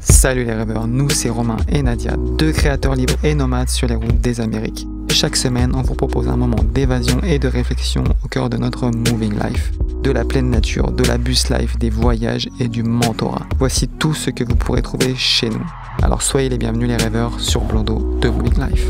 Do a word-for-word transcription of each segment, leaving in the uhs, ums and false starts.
Salut les rêveurs, nous c'est Romain et Nadia, deux créateurs libres et nomades sur les routes des Amériques. Chaque semaine, on vous propose un moment d'évasion et de réflexion au cœur de notre moving life. De la pleine nature, de la bus life, des voyages et du mentorat. Voici tout ce que vous pourrez trouver chez nous. Alors soyez les bienvenus les rêveurs sur Blondeau de Moving Life.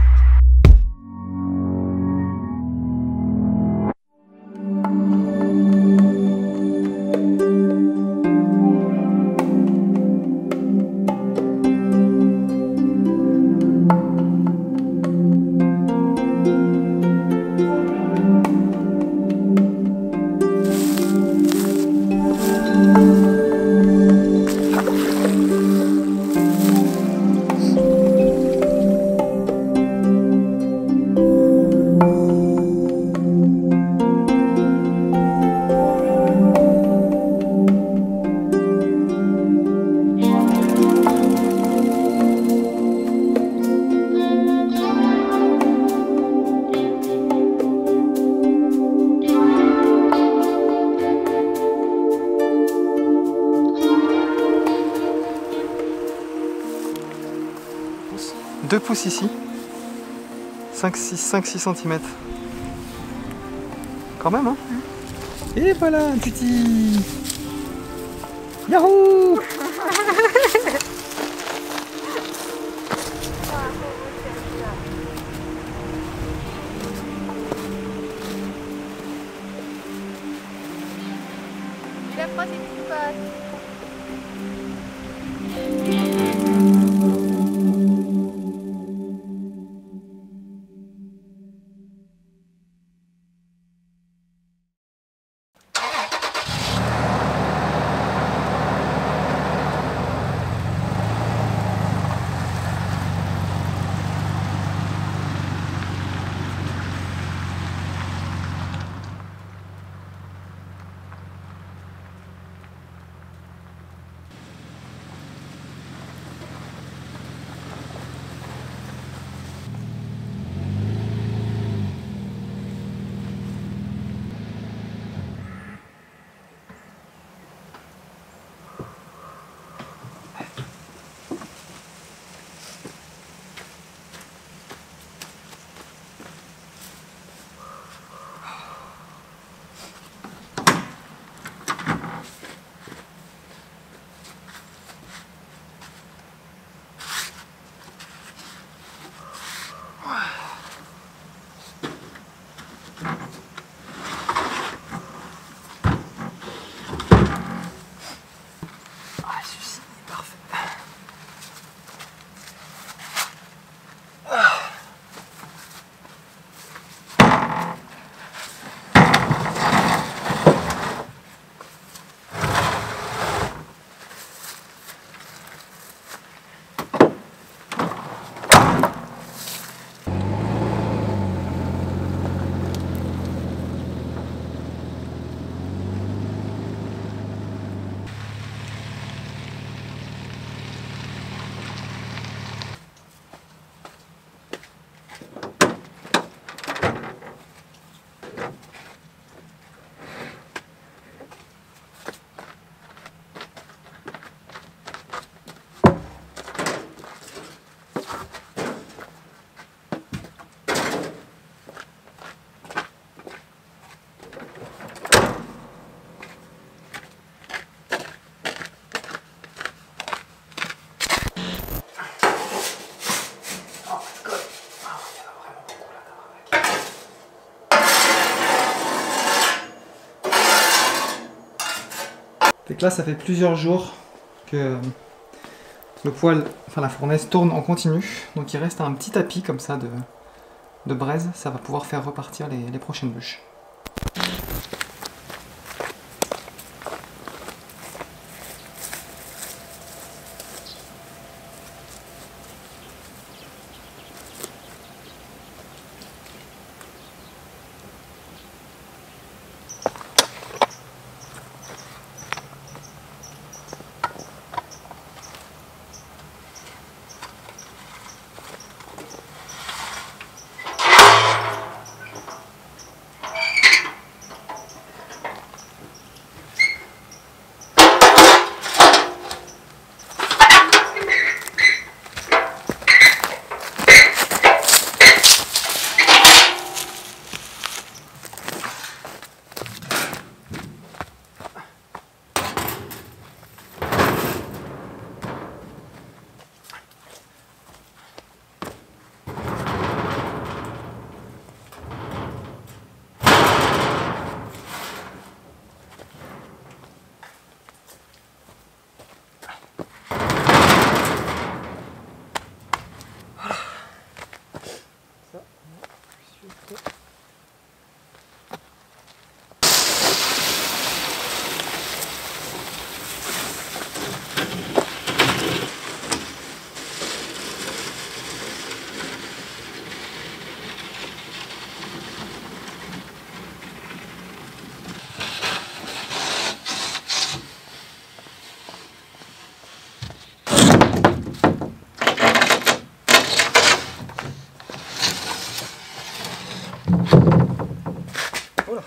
deux pouces ici, cinq six centimètres. Quand même, hein. Et voilà, un petit Yahoo. La prochaine fois. Donc là, ça fait plusieurs jours que le poêle, enfin la fournaise tourne en continu. Donc il reste un petit tapis comme ça de, de braise. Ça va pouvoir faire repartir les, les prochaines bûches. Oula.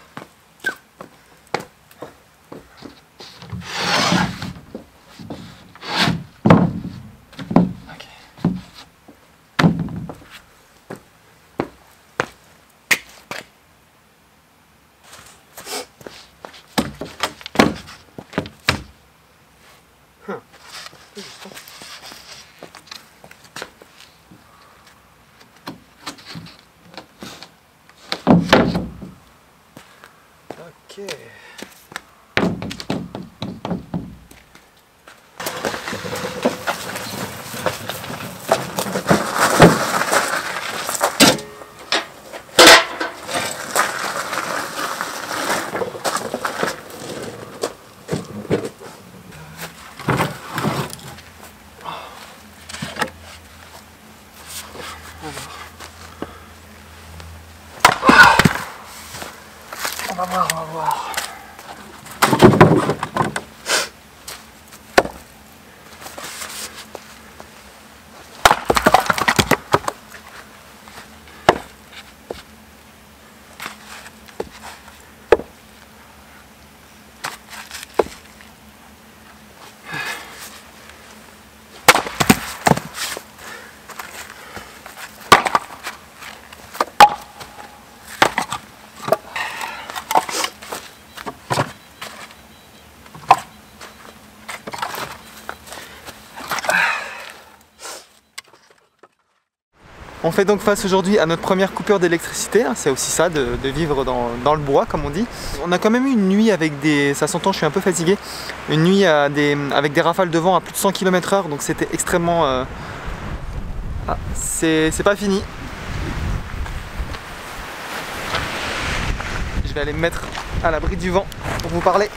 Ok. On va voir, on va voir. On fait donc face aujourd'hui à notre première coupure d'électricité, c'est aussi ça de, de vivre dans, dans le bois comme on dit. On a quand même eu une nuit avec des, ça s'entend, je suis un peu fatigué, une nuit à des, avec des rafales de vent à plus de cent kilomètres heure, donc c'était extrêmement... Euh... Ah, c'est pas fini. Je vais aller me mettre à l'abri du vent pour vous parler.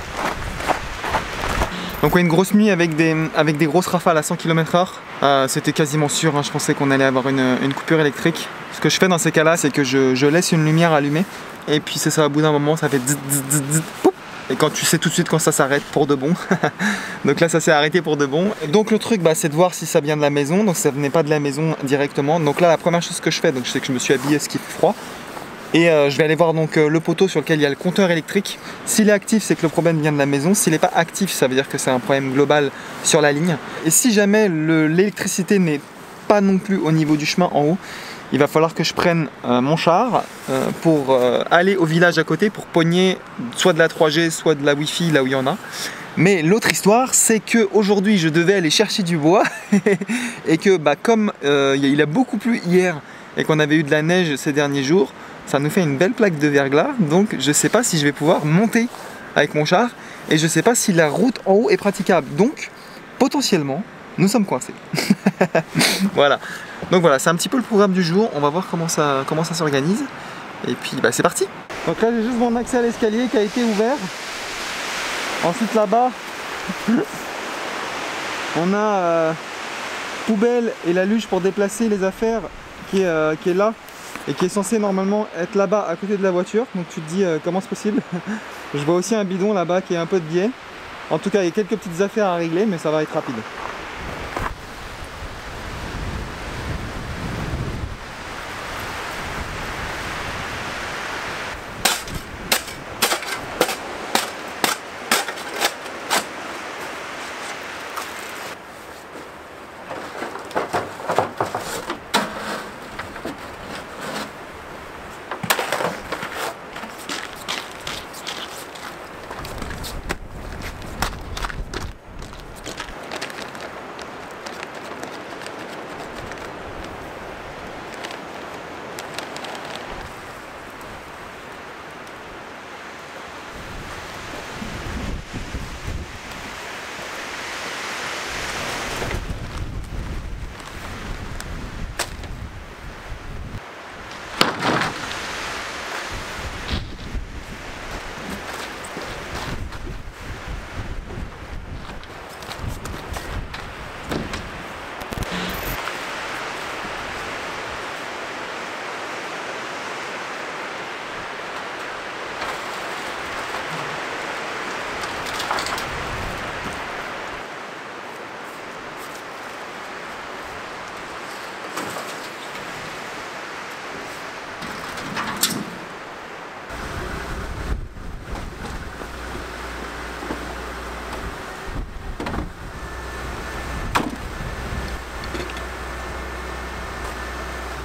Donc ouais, une grosse nuit avec des, avec des grosses rafales à cent kilomètres heure. Euh, C'était quasiment sûr, hein, je pensais qu'on allait avoir une, une coupure électrique. Ce que je fais dans ces cas-là, c'est que je, je laisse une lumière allumée. Et puis c'est ça, au bout d'un moment, ça fait zzz, zzz, zzz, poup. Et quand tu sais tout de suite quand ça s'arrête pour de bon. Donc là, ça s'est arrêté pour de bon. Donc le truc, bah, c'est de voir si ça vient de la maison. Donc ça venait pas de la maison directement. Donc là, la première chose que je fais, donc je sais que je me suis habillé, ce qui fait froid. Et euh, je vais aller voir donc euh, le poteau sur lequel il y a le compteur électrique. S'il est actif, c'est que le problème vient de la maison. S'il n'est pas actif, ça veut dire que c'est un problème global sur la ligne. Et si jamais l'électricité n'est pas non plus au niveau du chemin en haut, il va falloir que je prenne euh, mon char euh, pour euh, aller au village à côté pour pogner soit de la trois G, soit de la Wi-Fi là où il y en a. Mais l'autre histoire, c'est que aujourd'hui je devais aller chercher du bois et que bah, comme euh, il a beaucoup plu hier et qu'on avait eu de la neige ces derniers jours, ça nous fait une belle plaque de verglas, donc je ne sais pas si je vais pouvoir monter avec mon char et je ne sais pas si la route en haut est praticable. Donc potentiellement, nous sommes coincés. Voilà. Donc voilà, c'est un petit peu le programme du jour. On va voir comment ça, comment ça s'organise. Et puis bah, c'est parti. Donc là j'ai juste mon accès à l'escalier qui a été ouvert. Ensuite là-bas, on a euh, poubelle et la luge pour déplacer les affaires qui est, euh, qui est là. Et qui est censé normalement être là-bas à côté de la voiture. Donc tu te dis euh, comment c'est possible. Je vois aussi un bidon là-bas qui est un peu de biais. En tout cas il y a quelques petites affaires à régler, mais ça va être rapide.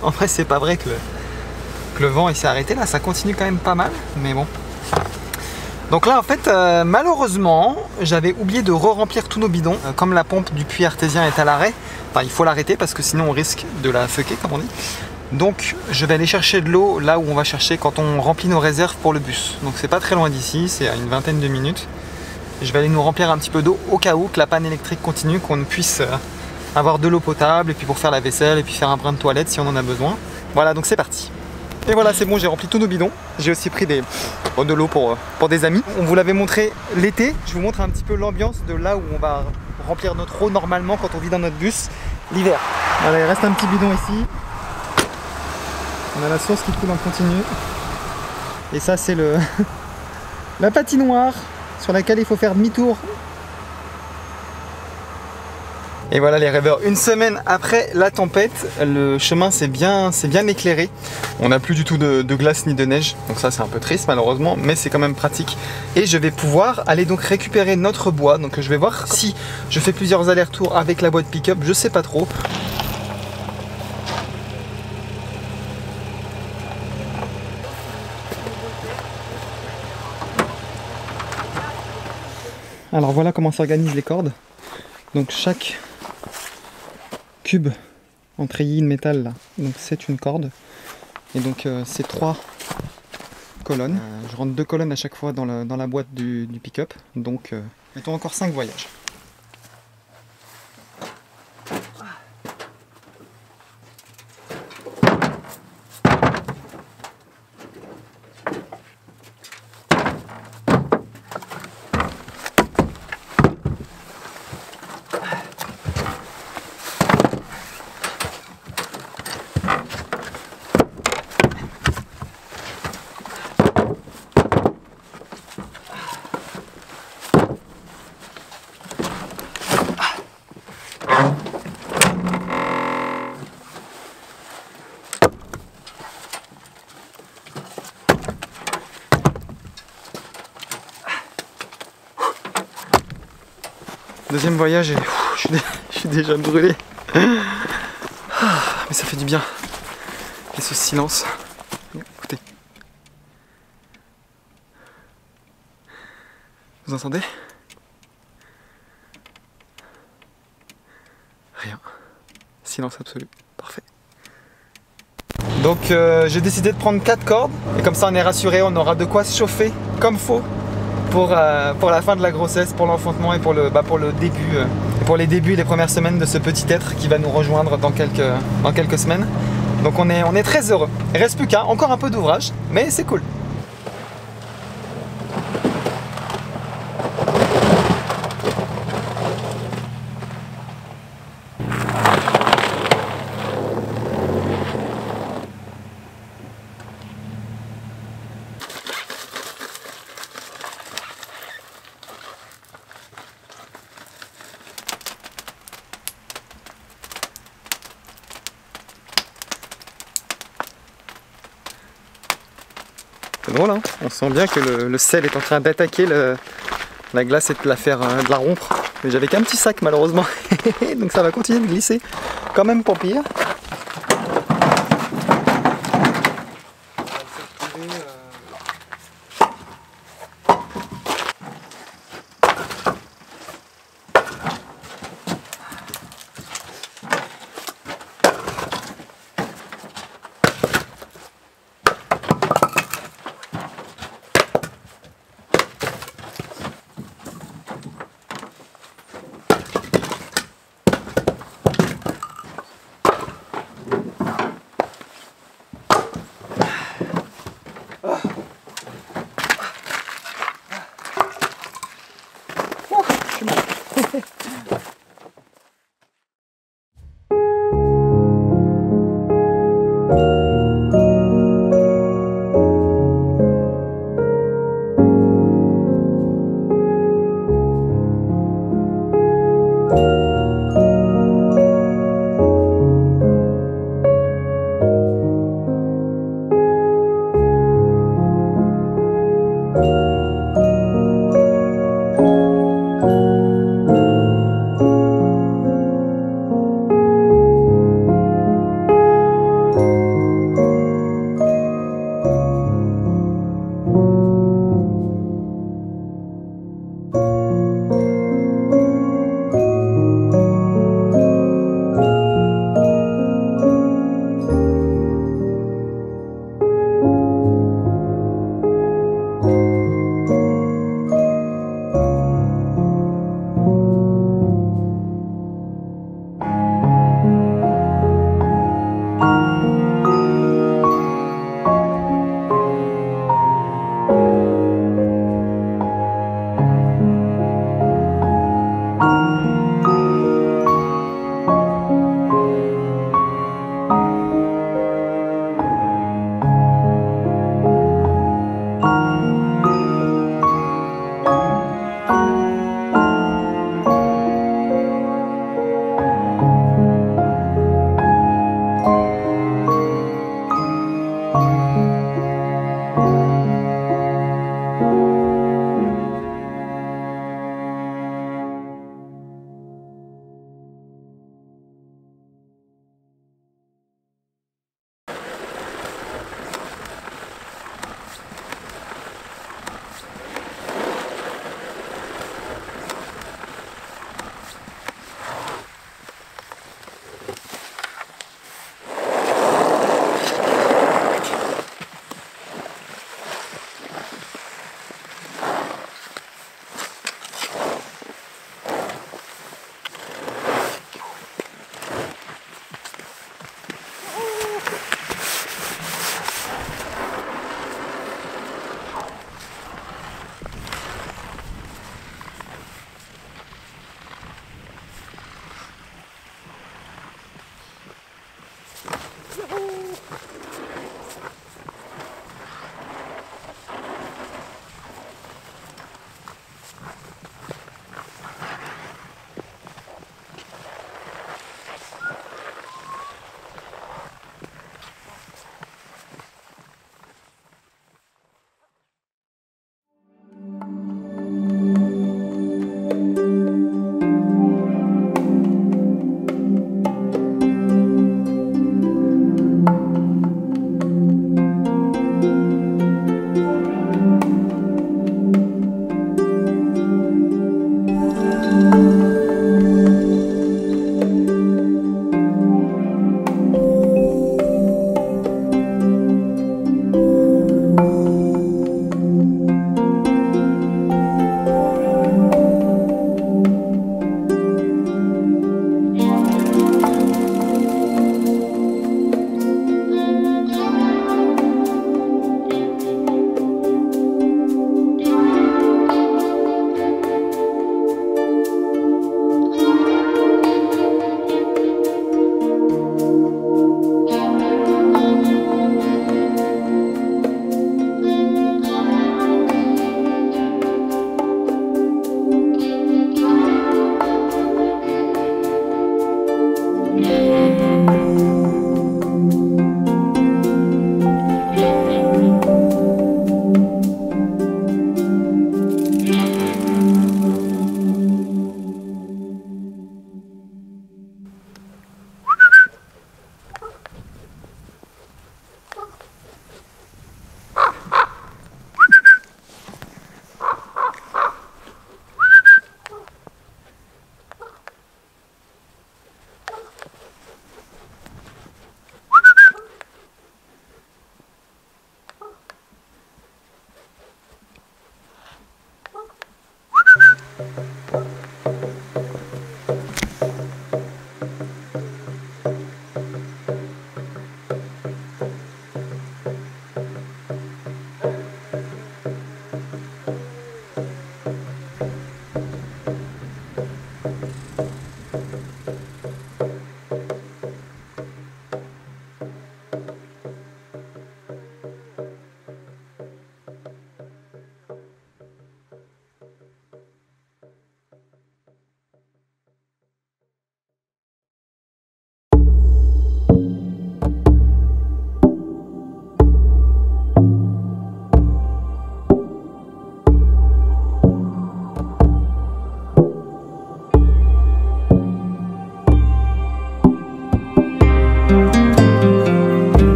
En vrai, c'est pas vrai que le, que le vent il s'est arrêté là, ça continue quand même pas mal, mais bon. Donc là, en fait, euh, malheureusement, j'avais oublié de re-remplir tous nos bidons. Euh, comme la pompe du puits artésien est à l'arrêt, enfin, il faut l'arrêter parce que sinon on risque de la fucker, comme on dit. Donc, je vais aller chercher de l'eau là où on va chercher quand on remplit nos réserves pour le bus. Donc, c'est pas très loin d'ici, c'est à une vingtaine de minutes. Je vais aller nous remplir un petit peu d'eau au cas où que la panne électrique continue, qu'on puisse euh, avoir de l'eau potable et puis pour faire la vaisselle et puis faire un brin de toilette si on en a besoin. Voilà, donc c'est parti. Et voilà, c'est bon, j'ai rempli tous nos bidons. J'ai aussi pris des, bon, de l'eau pour, pour des amis. On vous l'avait montré l'été. Je vous montre un petit peu l'ambiance de là où on va remplir notre eau normalement quand on vit dans notre bus l'hiver. Voilà, il reste un petit bidon ici. On a la source qui coule en continu. Et ça, c'est le la patinoire sur laquelle il faut faire demi-tour. Et voilà les rêveurs, une semaine après la tempête, le chemin s'est bien, c'est bien éclairé. On n'a plus du tout de, de glace ni de neige, donc ça c'est un peu triste malheureusement, mais c'est quand même pratique. Et je vais pouvoir aller donc récupérer notre bois, donc je vais voir si je fais plusieurs allers-retours avec la boîte pick-up, je sais pas trop. Alors voilà comment s'organisent les cordes. Donc chaque cube en treillis de métal là, donc c'est une corde. Et donc euh, c'est trois colonnes. Euh, je rentre deux colonnes à chaque fois dans, le, dans la boîte du, du pick-up. Donc euh, mettons encore cinq voyages. Deuxième voyage et pff, je, suis dé je suis déjà brûlé. Ah, mais ça fait du bien. Et ce silence. Écoutez. Vous entendez? Rien. Silence absolu. Parfait. Donc euh, j'ai décidé de prendre quatre cordes. Et comme ça on est rassuré, on aura de quoi se chauffer comme faut. Pour, euh, pour la fin de la grossesse, pour l'enfantement et pour le, bah, pour le début, euh, pour les débuts et les premières semaines de ce petit être qui va nous rejoindre dans quelques, dans quelques semaines. Donc on est, on est très heureux. Il reste plus qu'un, encore un peu d'ouvrage, mais c'est cool. C'est drôle, hein, on sent bien que le, le sel est en train d'attaquer la glace et de la faire euh, de la rompre. Mais j'avais qu'un petit sac malheureusement, donc ça va continuer de glisser, quand même pas pire.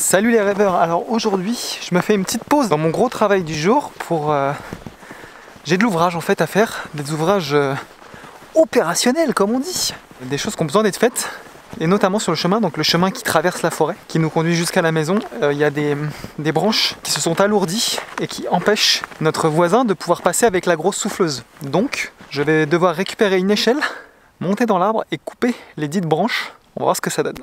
Salut les rêveurs, alors aujourd'hui je me fais une petite pause dans mon gros travail du jour pour... Euh... J'ai de l'ouvrage en fait à faire, des ouvrages euh, opérationnels comme on dit. Des choses qui ont besoin d'être faites, et notamment sur le chemin, donc le chemin qui traverse la forêt, qui nous conduit jusqu'à la maison. Il euh, y a des, des branches qui se sont alourdies et qui empêchent notre voisin de pouvoir passer avec la grosse souffleuse. Donc je vais devoir récupérer une échelle, monter dans l'arbre et couper les dites branches. On va voir ce que ça donne.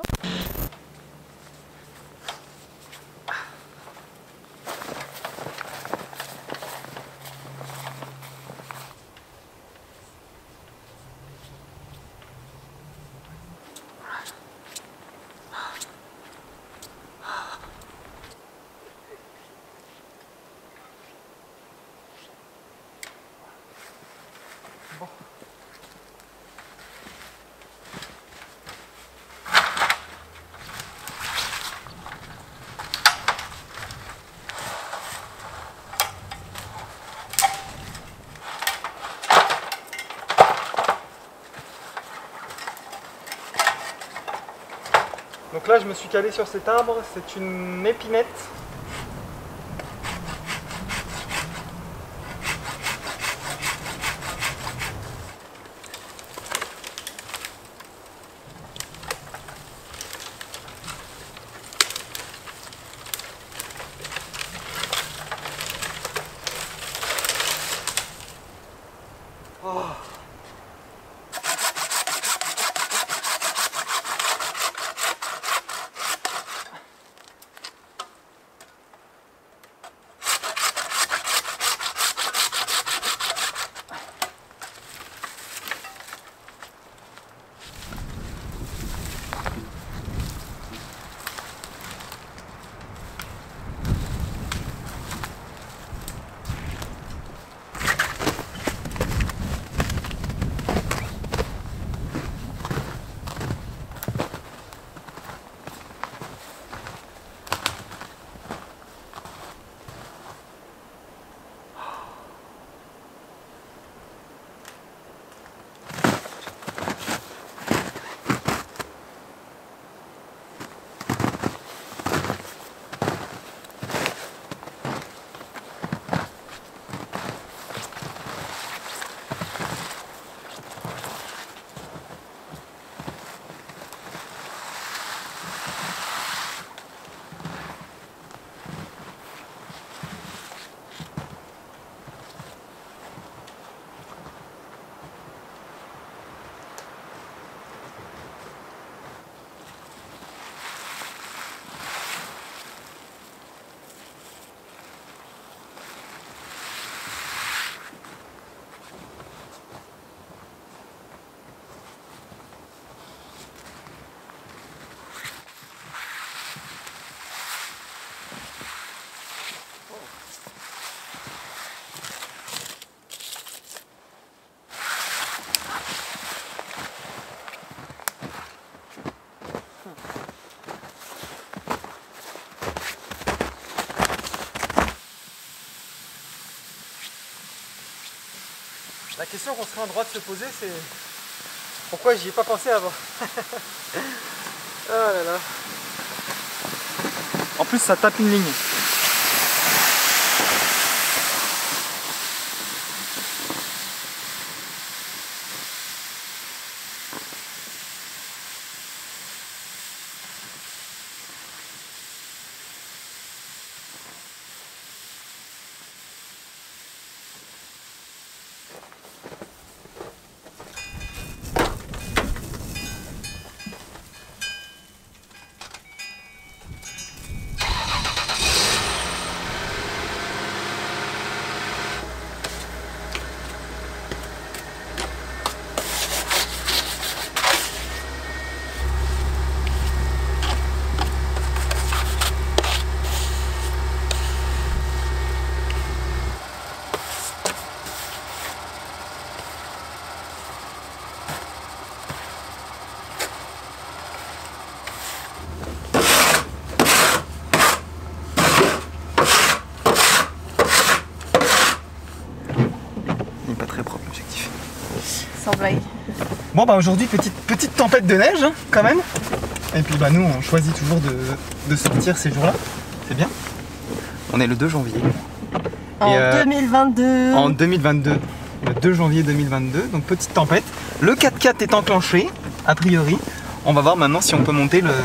Donc là je me suis calé sur cet arbre, c'est une épinette. Oh. La question qu'on serait en droit de se poser, c'est pourquoi j'y ai pas pensé avant. Oh là là. En plus ça tape une ligne. Sans blague. Bon bah aujourd'hui petite, petite tempête de neige hein, quand même. Et puis bah nous on choisit toujours de, de sortir ces jours-là. C'est bien. On est le deux janvier. En Et, euh, deux mille vingt-deux. En deux mille vingt-deux. Le deux janvier deux mille vingt-deux. Donc petite tempête. Le quatre-quatre est enclenché, a priori. On va voir maintenant si on peut monter le...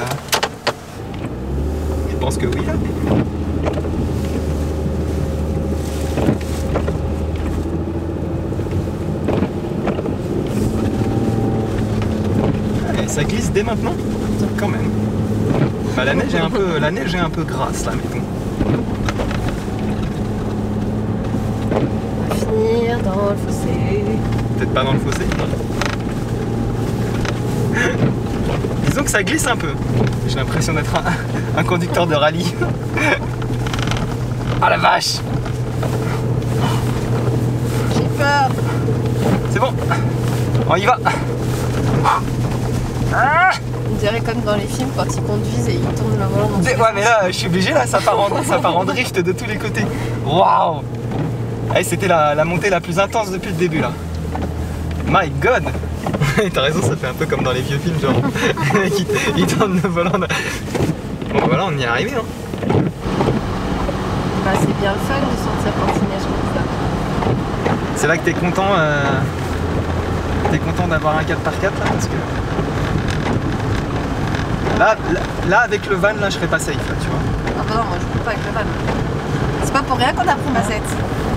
Je pense que oui là. Et ça glisse dès maintenant. Quand même. Bah, la neige est un peu, la neige est un peu grasse là, mettons. On va finir dans le fossé. Peut-être pas dans le fossé. Disons que ça glisse un peu. J'ai l'impression d'être un, un conducteur de rallye. Ah la vache! J'ai peur. C'est bon, on y va. Ah, On dirait comme dans les films quand ils conduisent et ils tournent le volant dans tous les ouais mais là je suis obligé, là ça part en, ça part en drift de tous les côtés. Waouh! Hey, c'était la, la montée la plus intense depuis le début là. My god! T'as raison, ça fait un peu comme dans les vieux films, genre le mec il, il tourne le volant. De... Bon voilà, on y est arrivé hein. Bah, c'est bien le fun de sortir quand il neige comme ça. C'est là que t'es content, euh... t'es content d'avoir un quatre par quatre là parce que là, là, là avec le van là je serais pas safe là, tu vois. Ah bah non, moi je peux pas avec le van. C'est pas pour rien qu'on a pris ma sept.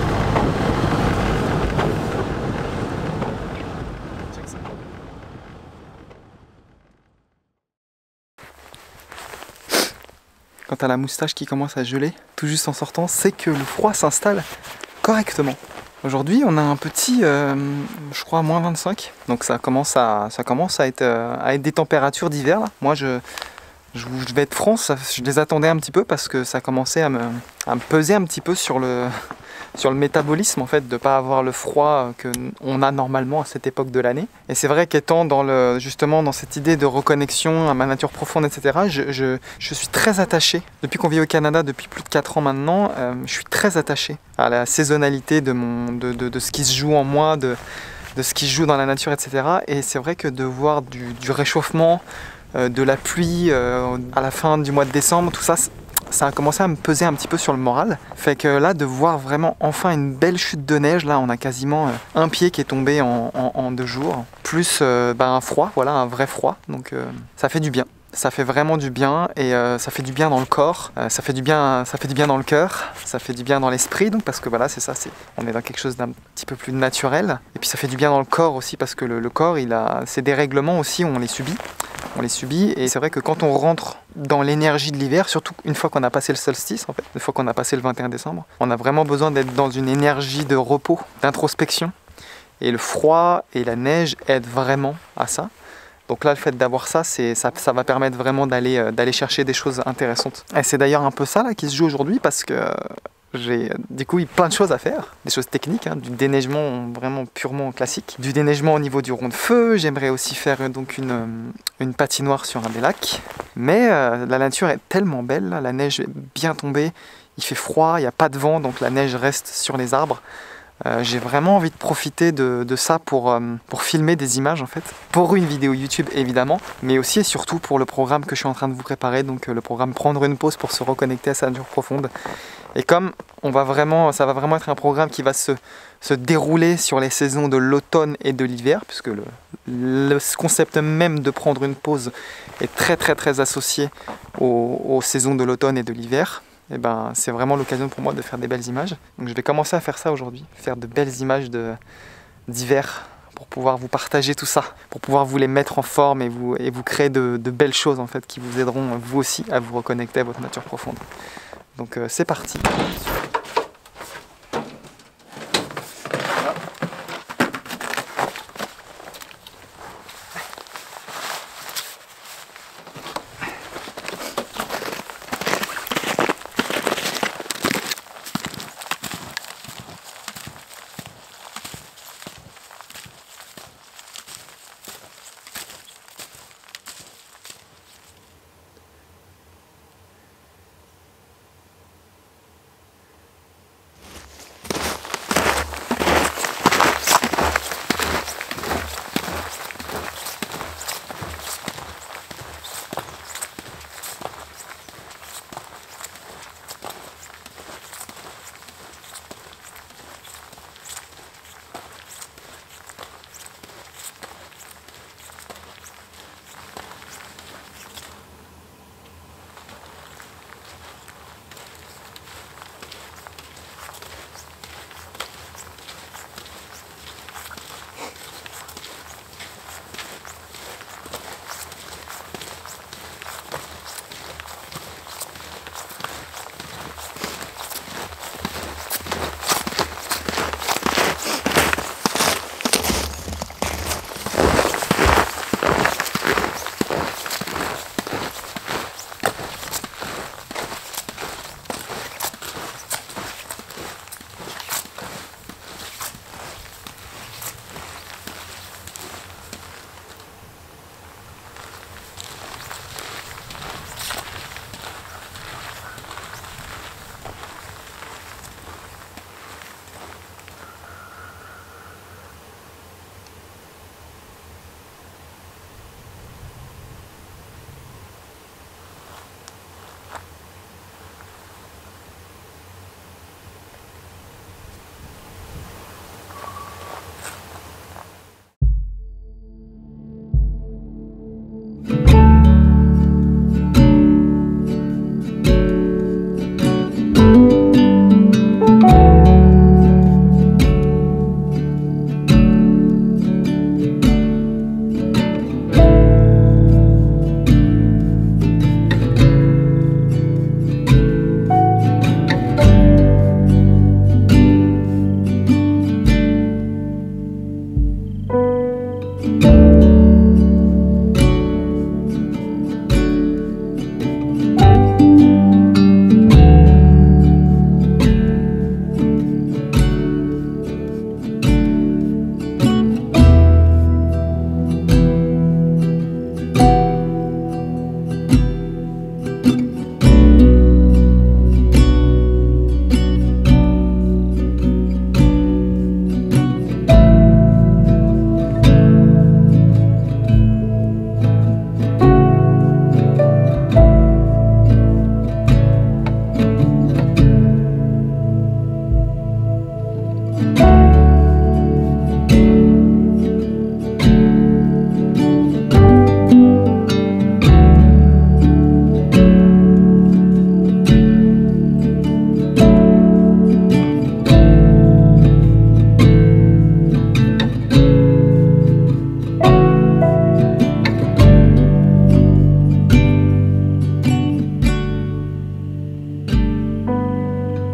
Quand t'as la moustache qui commence à geler tout juste en sortant, c'est que le froid s'installe correctement. Aujourd'hui on a un petit, euh, je crois, moins vingt-cinq, donc ça commence à, ça commence à, être, euh, à être des températures d'hiver là. Moi je, je, je vais être franc, ça, je les attendais un petit peu parce que ça commençait à me, à me peser un petit peu sur le, sur le métabolisme en fait, de ne pas avoir le froid qu'on a normalement à cette époque de l'année. Et c'est vrai qu'étant dans le, justement dans cette idée de reconnexion à ma nature profonde, et cetera, je, je, je suis très attaché. Depuis qu'on vit au Canada depuis plus de quatre ans maintenant, euh, je suis très attaché à la saisonnalité de, mon, de, de, de ce qui se joue en moi, de, de ce qui se joue dans la nature, et cetera. Et c'est vrai que de voir du, du réchauffement, euh, de la pluie euh, à la fin du mois de décembre, tout ça, ça a commencé à me peser un petit peu sur le moral. Fait que là, de voir vraiment enfin une belle chute de neige, là on a quasiment euh, un pied qui est tombé en, en, en deux jours, plus euh, bah, un froid, voilà, un vrai froid, donc euh, ça fait du bien. Ça fait vraiment du bien et euh, ça fait du bien dans le corps, euh, ça fait du bien, ça fait du bien dans le cœur, ça fait du bien dans l'esprit, donc parce que voilà, c'est ça, c'est, on est dans quelque chose d'un petit peu plus naturel. Et puis ça fait du bien dans le corps aussi parce que le, le corps, il a ces dérèglements aussi, on les subit, on les subit. Et c'est vrai que quand on rentre dans l'énergie de l'hiver, surtout une fois qu'on a passé le solstice, en fait, une fois qu'on a passé le vingt et un décembre, on a vraiment besoin d'être dans une énergie de repos, d'introspection. Et le froid et la neige aident vraiment à ça. Donc là, le fait d'avoir ça, c'est, ça, ça va permettre vraiment d'aller, euh, d'aller chercher des choses intéressantes. Et c'est d'ailleurs un peu ça là, qui se joue aujourd'hui parce que euh, j'ai du coup plein de choses à faire, des choses techniques, hein, du déneigement vraiment purement classique, du déneigement au niveau du rond de feu. J'aimerais aussi faire euh, donc une, euh, une patinoire sur un des lacs. Mais euh, la nature est tellement belle, là, la neige est bien tombée, il fait froid, il n'y a pas de vent, donc la neige reste sur les arbres. Euh, j'ai vraiment envie de profiter de, de ça pour, euh, pour filmer des images en fait, pour une vidéo YouTube évidemment, mais aussi et surtout pour le programme que je suis en train de vous préparer, donc euh, le programme Prendre une pause pour se reconnecter à sa nature profonde. Et comme on va vraiment, ça va vraiment être un programme qui va se, se dérouler sur les saisons de l'automne et de l'hiver, puisque le, le concept même de prendre une pause est très très très associé aux, aux saisons de l'automne et de l'hiver. Et ben, c'est vraiment l'occasion pour moi de faire des belles images. Donc je vais commencer à faire ça aujourd'hui, faire de belles images de, d'hiver pour pouvoir vous partager tout ça, pour pouvoir vous les mettre en forme et vous, et vous créer de, de belles choses en fait qui vous aideront vous aussi à vous reconnecter à votre nature profonde. Donc euh, c'est parti.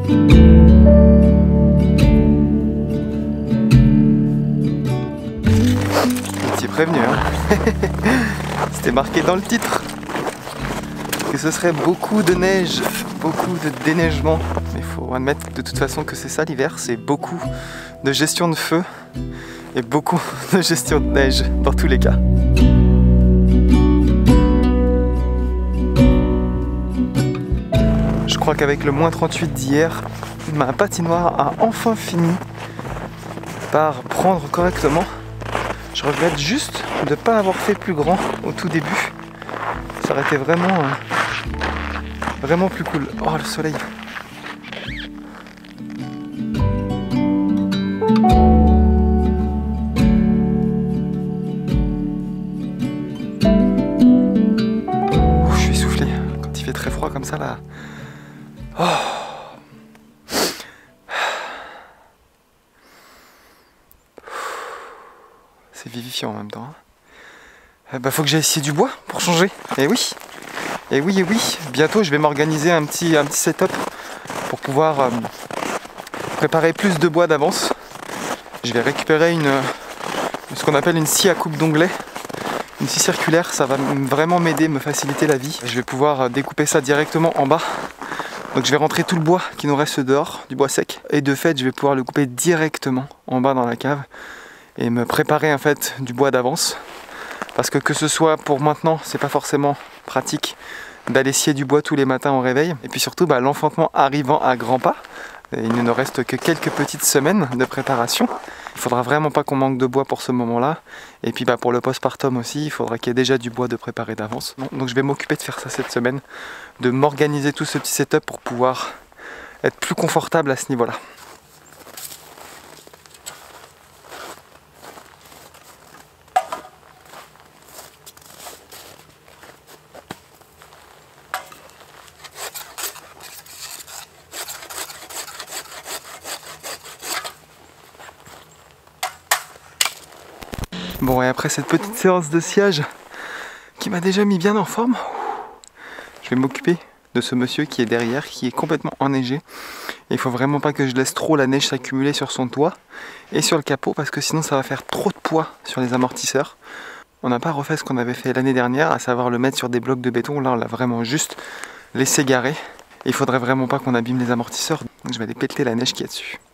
Prévenu, hein. C'était marqué dans le titre que ce serait beaucoup de neige, beaucoup de déneigement. Mais il faut admettre de toute façon que c'est ça l'hiver, c'est beaucoup de gestion de feu et beaucoup de gestion de neige dans tous les cas. Je crois qu'avec le moins trente-huit d'hier, ma patinoire a enfin fini par prendre correctement. Je regrette juste de ne pas avoir fait plus grand au tout début. Ça aurait été vraiment, euh, vraiment plus cool. Oh, le soleil! Oh, je suis essoufflé. Quand il fait très froid comme ça, là... Oh. C'est vivifiant en même temps. Euh, bah, faut que j'aille essayer du bois pour changer. Et oui, et oui, et oui. Bientôt, je vais m'organiser un petit, un petit setup pour pouvoir euh, préparer plus de bois d'avance. Je vais récupérer une, ce qu'on appelle une scie à coupe d'onglet, une scie circulaire. Ça va vraiment m'aider, me faciliter la vie. Je vais pouvoir découper ça directement en bas. Donc je vais rentrer tout le bois qui nous reste dehors, du bois sec. Et de fait, je vais pouvoir le couper directement en bas dans la cave. Et me préparer en fait du bois d'avance, parce que que ce soit pour maintenant, c'est pas forcément pratique d'aller scier du bois tous les matins au réveil, et puis surtout bah, l'enfantement arrivant à grands pas, et il ne nous reste que quelques petites semaines de préparation. Il faudra vraiment pas qu'on manque de bois pour ce moment-là, et puis bah, pour le postpartum aussi, il faudra qu'il y ait déjà du bois de préparer d'avance. Donc je vais m'occuper de faire ça cette semaine, de m'organiser tout ce petit setup pour pouvoir être plus confortable à ce niveau-là. Bon, et après cette petite séance de sciage qui m'a déjà mis bien en forme, je vais m'occuper de ce monsieur qui est derrière, qui est complètement enneigé. Et il faut vraiment pas que je laisse trop la neige s'accumuler sur son toit et sur le capot, parce que sinon ça va faire trop de poids sur les amortisseurs. On n'a pas refait ce qu'on avait fait l'année dernière, à savoir le mettre sur des blocs de béton. Là on l'a vraiment juste laissé garer. Et il faudrait vraiment pas qu'on abîme les amortisseurs, donc je vais aller pelleter la neige qu'il y a dessus.